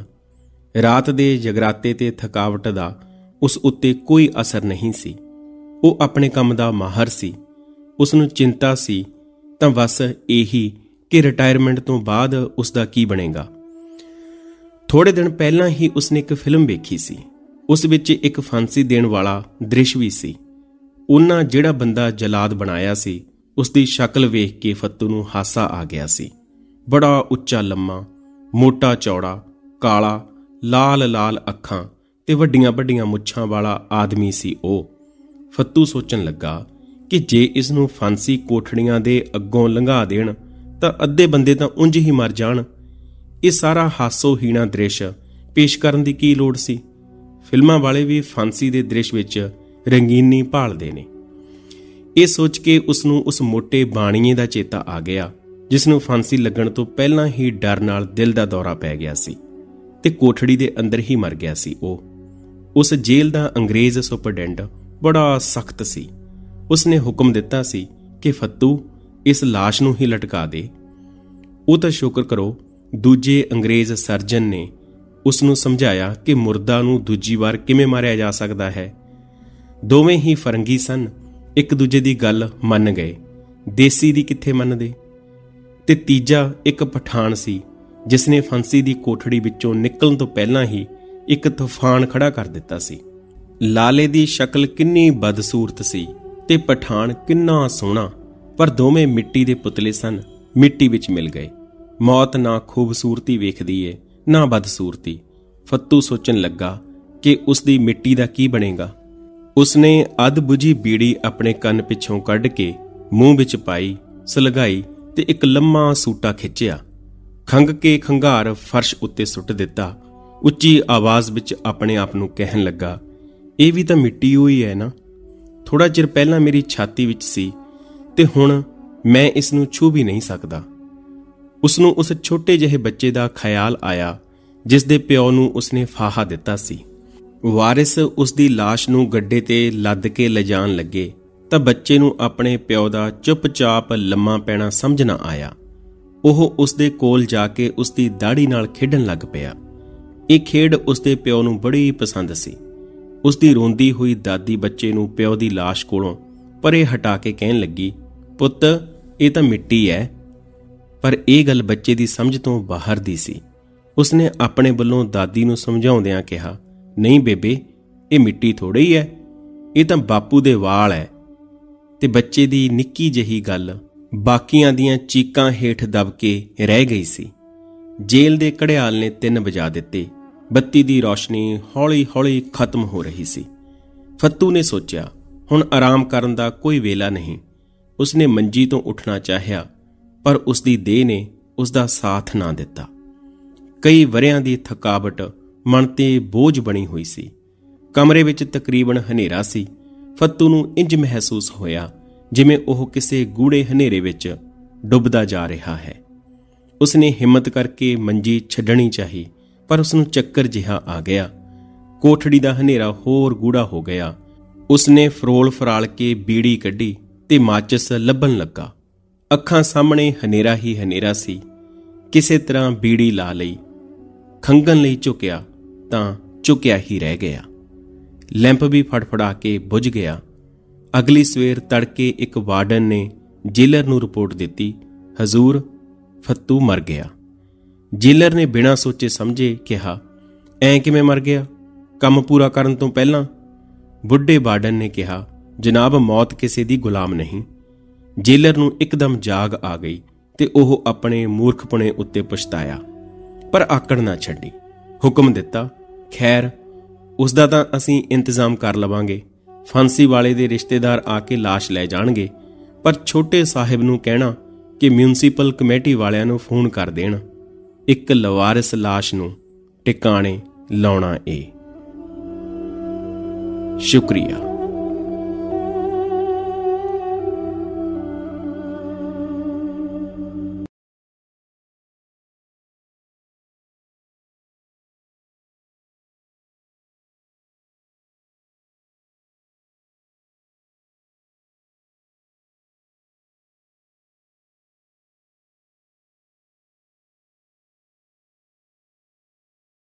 A: ਰਾਤ ਦੇ ਜਗਰਾਤੇ ਤੇ ਥਕਾਵਟ ਦਾ ਉਸ ਉੱਤੇ ਕੋਈ ਅਸਰ ਨਹੀਂ ਸੀ। ਉਹ ਆਪਣੇ ਕੰਮ ਦਾ ਮਾਹਰ ਸੀ। ਉਸ ਨੂੰ ਚਿੰਤਾ ਸੀ ਤਾਂ ਬਸ ਇਹੀ ਕਿ ਰਿਟਾਇਰਮੈਂਟ ਤੋਂ ਬਾਅਦ ਉਸ ਦਾ ਕੀ ਬਣੇਗਾ। ਥੋੜੇ ਦਿਨ ਪਹਿਲਾਂ ਹੀ ਉਸਨੇ ਇੱਕ ਫਿਲਮ ਵੇਖੀ ਸੀ। ਉਸ ਵਿੱਚ ਇੱਕ ਫਾਂਸੀ ਦੇਣ ਵਾਲਾ ਦ੍ਰਿਸ਼ ਵੀ ਸੀ। ਉਹਨਾਂ ਜਿਹੜਾ ਬੰਦਾ ਜਲਾਦ ਬਣਾਇਆ ਸੀ, ਉਸ ਦੀ ਸ਼ਕਲ ਵੇਖ ਕੇ ਫੱਤੂ ਨੂੰ ਹਾਸਾ ਆ ਗਿਆ ਸੀ। ਬੜਾ ਉੱਚਾ ਲੰਮਾ, ਮੋਟਾ ਚੌੜਾ, ਕਾਲਾ, ਲਾਲ ਲਾਲ ਅੱਖਾਂ ਤੇ ਵੱਡੀਆਂ ਵੱਡੀਆਂ ਮੁੱਛਾਂ ਵਾਲਾ ਆਦਮੀ ਸੀ ਉਹ। ਫੱਤੂ ਸੋਚਣ ਲੱਗਾ ਕਿ ਜੇ ਇਸ ਨੂੰ ਫਾਂਸੀ ਕੋਠੜੀਆਂ ਦੇ ਅੱਗੋਂ ਲੰਘਾ ਦੇਣ ਤਾਂ ਅੱਧੇ ਬੰਦੇ ਤਾਂ ਉਂਝ ਹੀ ਮਰ ਜਾਣ। ਇਹ ਸਾਰਾ ਹਾਸੋ-ਹੀਣਾ ਦ੍ਰਿਸ਼ ਪੇਸ਼ ਕਰਨ ਦੀ ਕੀ ਲੋੜ ਸੀ? ਫਿਲਮਾਂ ਵਾਲੇ ਵੀ ਫਾਂਸੀ ਦੇ ਦ੍ਰਿਸ਼ ਵਿੱਚ ਰੰਗੀਨੀ ਭਾਲਦੇ ਨੇ। ਇਹ ਸੋਚ ਕੇ ਉਸ ਨੂੰ ਉਸ ਮੋਟੇ ਬਾਣੀਏ ਦਾ ਚੇਤਾ ਆ ਗਿਆ, ਜਿਸ ਨੂੰ ਫਾਂਸੀ ਲੱਗਣ ਤੋਂ ਪਹਿਲਾਂ ਹੀ ਡਰ ਨਾਲ ਦਿਲ ਦਾ ਦੌਰਾ ਪੈ ਗਿਆ ਸੀ ਤੇ ਕੋਠੜੀ ਦੇ ਅੰਦਰ ਹੀ ਮਰ ਗਿਆ ਸੀ ਉਹ। ਉਸ ਜੇਲ੍ਹ ਦਾ ਅੰਗਰੇਜ਼ ਸੁਪਰਡੈਂਟ ਬੜਾ ਸਖਤ ਸੀ। ਉਸਨੇ ਹੁਕਮ ਦਿੱਤਾ ਸੀ ਕਿ ਫੱਤੂ, ਇਸ ਲਾਸ਼ ਨੂੰ ਹੀ ਲਟਕਾ ਦੇ। ਉਹ ਤਾਂ ਸ਼ੁਕਰ ਕਰੋ, ਦੂਜੇ ਅੰਗਰੇਜ਼ ਸਰਜਨ ਨੇ ਉਸ ਨੂੰ ਸਮਝਾਇਆ ਕਿ ਮੁਰਦਾ ਨੂੰ ਦੂਜੀ ਵਾਰ ਕਿਵੇਂ ਮਾਰਿਆ ਜਾ ਸਕਦਾ ਹੈ। ਦੋਵੇਂ ਹੀ ਫਰੰਗੀ ਸਨ, ਇੱਕ ਦੂਜੇ ਦੀ ਗੱਲ ਮੰਨ ਗਏ। ਦੇਸੀ ਦੀ ਕਿੱਥੇ ਮੰਨਦੇ। ਤੇ ਤੀਜਾ ਇੱਕ ਪਠਾਨ ਸੀ, ਜਿਸ ਨੇ ਫਾਂਸੀ ਦੀ ਕੋਠੜੀ ਵਿੱਚੋਂ ਨਿਕਲਣ ਤੋਂ ਪਹਿਲਾਂ ਹੀ ਇੱਕ ਤੂਫਾਨ ਖੜਾ ਕਰ ਦਿੱਤਾ ਸੀ। ਲਾਲੇ ਦੀ ਸ਼ਕਲ ਕਿੰਨੀ ਬਦਸੂਰਤ ਸੀ ਤੇ ਪਠਾਨ ਕਿੰਨਾ ਸੋਹਣਾ, ਪਰ ਦੋਵੇਂ ਮਿੱਟੀ ਦੇ ਪੁਤਲੇ ਸਨ, ਮਿੱਟੀ ਵਿੱਚ ਮਿਲ ਗਏ। ਮੌਤ ਨਾ ਖੂਬਸੂਰਤੀ ਵੇਖਦੀ ਏ ਨਾ ਬਦਸੂਰਤੀ। ਫੱਤੂ ਸੋਚਣ ਲੱਗਾ ਕਿ ਉਸ ਦੀ ਮਿੱਟੀ ਦਾ ਕੀ ਬਣੇਗਾ। ਉਸਨੇ ਅੱਧ ਬੁਝੀ ਬੀੜੀ ਆਪਣੇ ਕੰਨ ਪਿੱਛੋਂ ਕੱਢ ਕੇ ਮੂੰਹ ਵਿੱਚ ਪਾਈ, ਸੁਲਗਾਈ ਤੇ ਇੱਕ ਲੰਮਾ ਸੂਟਾ ਖਿੱਚਿਆ। ਖੰਘ ਕੇ ਖੰਘਾਰ ਫਰਸ਼ ਉੱਤੇ ਸੁੱਟ ਦਿੱਤਾ। ਉੱਚੀ ਆਵਾਜ਼ ਵਿੱਚ ਆਪਣੇ ਆਪ ਨੂੰ ਕਹਿਣ ਲੱਗਾ, ਇਹ ਵੀ ਤਾਂ ਮਿੱਟੀ ਹੋਈ ਹੈ ਨਾ। ਥੋੜਾ ਚਿਰ ਪਹਿਲਾਂ ਮੇਰੀ ਛਾਤੀ ਵਿੱਚ ਸੀ ਤੇ ਹੁਣ ਮੈਂ ਇਸ ਨੂੰ ਛੂ ਵੀ ਨਹੀਂ ਸਕਦਾ। ਉਸਨੂੰ ਉਸ ਛੋਟੇ ਜਿਹੇ ਬੱਚੇ ਦਾ ਖਿਆਲ ਆਇਆ ਜਿਸ ਦੇ ਪਿਓ ਨੂੰ ਉਸਨੇ ਫਾਹਾ ਦਿੱਤਾ ਸੀ। ਵਾਰਿਸ ਉਸ ਦੀ ਲਾਸ਼ ਨੂੰ ਗੱਡੇ ਤੇ ਲੱਦ ਕੇ ਲਿਜਾਣ ਲੱਗੇ ਤਾਂ ਬੱਚੇ ਨੂੰ ਆਪਣੇ ਪਿਓ ਦਾ ਚੁੱਪਚਾਪ ਲੰਮਾ ਪੈਣਾ ਸਮਝ ਨਾ ਆਇਆ। ਉਹ ਉਸ ਦੇ ਕੋਲ ਜਾ ਕੇ ਉਸ ਦੀ ਦਾੜੀ ਨਾਲ ਖੇਡਣ ਲੱਗ ਪਿਆ। ਇਹ ਖੇਡ ਉਸ ਦੇ ਪਿਓ ਨੂੰ ਬੜੀ ਪਸੰਦ ਸੀ। ਉਸ ਦੀ ਰੋਂਦੀ ਹੋਈ ਦਾਦੀ ਬੱਚੇ ਨੂੰ ਪਿਓ ਦੀ ਲਾਸ਼ ਕੋਲੋਂ ਪਰੇ ਹਟਾ ਕੇ ਕਹਿਣ ਲੱਗੀ, ਪੁੱਤ, ਇਹ ਤਾਂ ਮਿੱਟੀ ਹੈ। ਪਰ ਇਹ ਗੱਲ ਬੱਚੇ ਦੀ ਸਮਝ ਤੋਂ ਬਾਹਰ ਦੀ ਸੀ। ਉਸਨੇ ਆਪਣੇ ਵੱਲੋਂ ਦਾਦੀ ਨੂੰ ਸਮਝਾਉਂਦਿਆਂ ਕਿਹਾ, ਨਹੀਂ ਬੇਬੇ, ਇਹ ਮਿੱਟੀ ਥੋੜ੍ਹੀ ਹੈ, ਇਹ ਤਾਂ ਬਾਪੂ ਦੇ ਵਾਲ ਹੈ। ਤੇ ਬੱਚੇ ਦੀ ਨਿੱਕੀ ਜਿਹੀ ਗੱਲ ਬਾਕੀਆਂ ਦੀਆਂ ਚੀਕਾਂ ਹੇਠ ਦਬ ਕੇ ਰਹਿ ਗਈ ਸੀ। ਜੇਲ੍ਹ ਦੇ ਘੜਿਆਲ ਨੇ 3 ਵਜਾ ਦਿੱਤੇ। ਬੱਤੀ ਦੀ ਰੌਸ਼ਨੀ ਹੌਲੀ-ਹੌਲੀ ਖਤਮ ਹੋ ਰਹੀ ਸੀ। ਫੱਤੂ ਨੇ ਸੋਚਿਆ, ਹੁਣ ਆਰਾਮ ਕਰਨ ਦਾ ਕੋਈ ਵੇਲਾ ਨਹੀਂ। ਉਸਨੇ ਮੰਜੀ ਤੋਂ ਉੱਠਣਾ ਚਾਹਿਆ, ਪਰ ਉਸਦੀ ਦੇਹ ਨੇ ਉਸਦਾ ਸਾਥ ਨਾ ਦਿੱਤਾ। ਕਈ ਵਰ੍ਹਿਆਂ ਦੀ ਥਕਾਵਟ ਮਨ ਤੇ ਬੋਝ ਬਣੀ ਹੋਈ ਸੀ। ਕਮਰੇ ਵਿੱਚ ਤਕਰੀਬਨ ਹਨੇਰਾ ਸੀ। ਫੱਤੂ ਨੂੰ ਇੰਜ ਮਹਿਸੂਸ ਹੋਇਆ ਜਿਵੇਂ ਉਹ ਕਿਸੇ ਗੂੜੇ ਹਨੇਰੇ ਵਿੱਚ ਡੁੱਬਦਾ ਜਾ ਰਿਹਾ ਹੈ। ਉਸਨੇ ਹਿੰਮਤ ਕਰਕੇ ਮੰਜੀ ਛੱਡਣੀ ਚਾਹੀ, ਪਰ ਉਸਨੂੰ ਚੱਕਰ ਜਿਹਾ ਆ ਗਿਆ। ਕੋਠੜੀ ਦਾ ਹਨੇਰਾ ਹੋਰ ਗੂੜਾ ਹੋ ਗਿਆ। ਉਸਨੇ ਫਰੋਲ ਫਰਾਲ ਕੇ ਬੀੜੀ ਕੱਢੀ ਤੇ ਮਾਚਿਸ ਲੱਭਣ ਲੱਗਾ। ਅੱਖਾਂ ਸਾਹਮਣੇ ਹਨੇਰਾ ਹੀ ਹਨੇਰਾ ਸੀ। ਕਿਸੇ ਤਰ੍ਹਾਂ ਬੀੜੀ ਲਾ ਲਈ। ਖੰਘਣ ਲਈ ਝੁਕਿਆ ਤਾਂ ਝੁਕਿਆ ਹੀ ਰਹਿ ਗਿਆ। ਲੈਂਪ ਵੀ ਫੜਫੜਾ ਕੇ ਬੁਝ ਗਿਆ। ਅਗਲੀ ਸਵੇਰ ਤੜਕੇ ਇੱਕ ਵਾਰਡਨ ਨੇ ਜੇਲਰ ਨੂੰ ਰਿਪੋਰਟ ਦਿੱਤੀ, ਹਜ਼ੂਰ, ਫੱਤੂ ਮਰ ਗਿਆ। ਜੇਲਰ ਨੇ ਬਿਨਾਂ ਸੋਚੇ ਸਮਝੇ ਕਿਹਾ, ਐਂ ਕਿਵੇਂ ਮਰ ਗਿਆ? ਕੰਮ ਪੂਰਾ ਕਰਨ ਤੋਂ ਪਹਿਲਾਂ? ਬੁੱਢੇ ਵਾਰਡਨ ਨੇ ਕਿਹਾ, ਜਨਾਬ, ਮੌਤ ਕਿਸੇ ਦੀ ਗੁਲਾਮ ਨਹੀਂ। ਜੇਲਰ ਨੂੰ ਇੱਕਦਮ ਜਾਗ ਆ ਗਈ ਤੇ ਉਹ ਆਪਣੇ ਮੂਰਖਪੁਣੇ ਉੱਤੇ ਪਛਤਾਇਆ, ਪਰ ਆਕੜ ਨਾ ਛੱਡੀ। ਹੁਕਮ ਦਿੱਤਾ, ਖੈਰ, ਉਸਦਾ ਤਾਂ ਅਸੀਂ ਇੰਤਜ਼ਾਮ ਕਰ ਲਵਾਂਗੇ। ਫਾਂਸੀ ਵਾਲੇ ਦੇ ਰਿਸ਼ਤੇਦਾਰ ਆ ਕੇ ਲਾਸ਼ ਲੈ ਜਾਣਗੇ, ਪਰ ਛੋਟੇ ਸਾਹਿਬ ਨੂੰ ਕਹਿਣਾ ਕਿ ਮਿਊਨਿਸਪਲ ਕਮੇਟੀ ਵਾਲਿਆਂ ਨੂੰ ਫੋਨ ਕਰ ਦੇਣ। ਇੱਕ ਲਵਾਰਿਸ ਲਾਸ਼ ਨੂੰ ਟਿਕਾਣੇ ਲਾਉਣਾ ਏ। ਸ਼ੁਕਰੀਆ।